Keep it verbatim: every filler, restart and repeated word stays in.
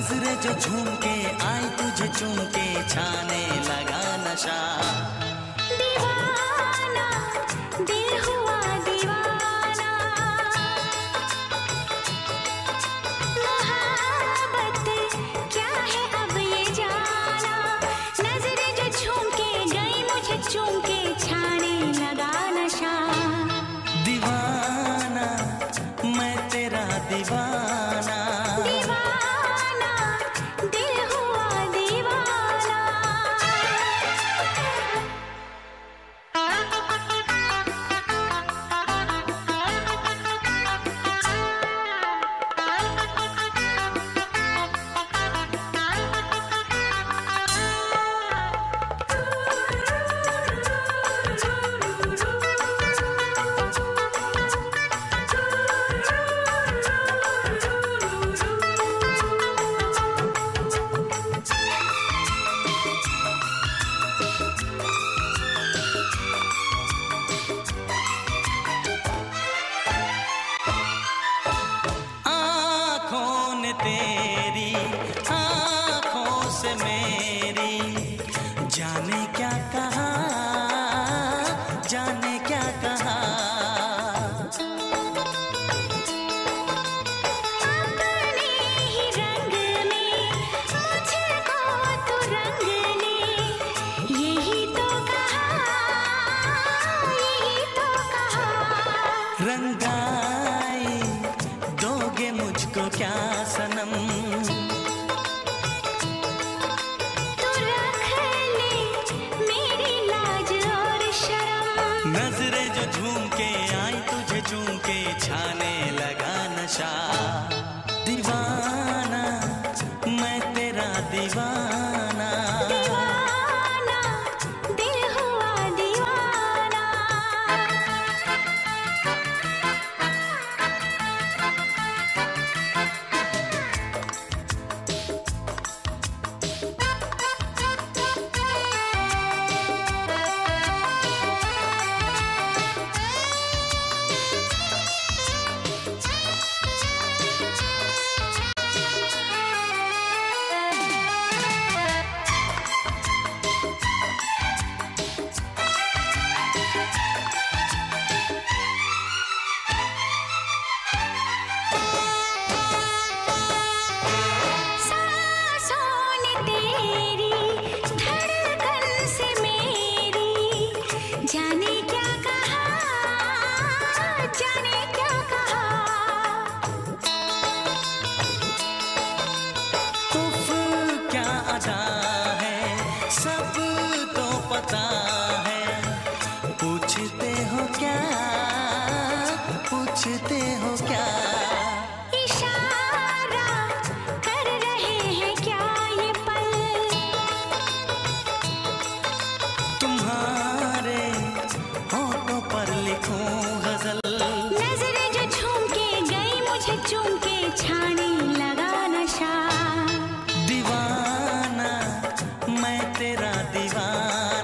नजरें जो झूम के आई तुझे चूम के छाने लगा नशा। दीवाना दिल हुआ दीवाना, मोहब्बत क्या है अब ये जाना। नजरें जो झूम के गई मुझे चूम के छाने लगा नशा। दीवाना मैं तेरा दीवाना, दीवाना दिल हुआ दीवाना। तेरी आँखों से मेरी जाने क्या कहा, जाने क्या कहा। अपने ही रंग में मुझको तू रंग ले, यही तो कहा, यही तो कहा। रंगाई दोगे मुझको क्या सनम, तू रख ले मेरी लाज और शर्म। नजरें जो झूम के आई तुझे चूम के छाने लगा नशा। दीवाना मैं तेरा दीवाना, दीवाना दिल हुआ दीवाना। जाने क्या कहा, जाने क्या कहा। उफ क्या अदा है सब तो पता है, पूछते हो क्या, पूछते हो क्या। इशारा कर रहे हैं क्या ये पल, तुम्हारे होठों पर लिखूं गजल। नजरें जो झूम के गई मुझे चूम के छाने लगा नशा। दीवाना मैं तेरा दीवाना,